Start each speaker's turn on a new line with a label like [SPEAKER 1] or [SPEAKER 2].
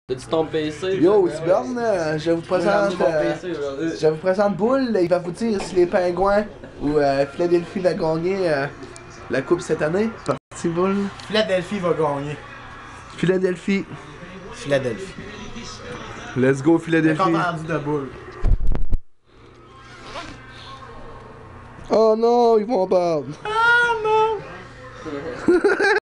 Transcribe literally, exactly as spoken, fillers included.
[SPEAKER 1] T'as-tu ton P C?
[SPEAKER 2] Yo, Cyborn, euh, je vous présente. Euh, je vous présente Bull. Il va vous dire si les Pingouins ou euh, Philadelphie va gagner euh, la Coupe cette année. Parti Bull.
[SPEAKER 3] Philadelphie va gagner.
[SPEAKER 2] Philadelphie.
[SPEAKER 3] Philadelphie.
[SPEAKER 2] Let's go,
[SPEAKER 3] J'ai
[SPEAKER 2] Philadelphie.
[SPEAKER 3] entendu de Bull.
[SPEAKER 2] Oh non, ils vont perdre.
[SPEAKER 3] Ah non!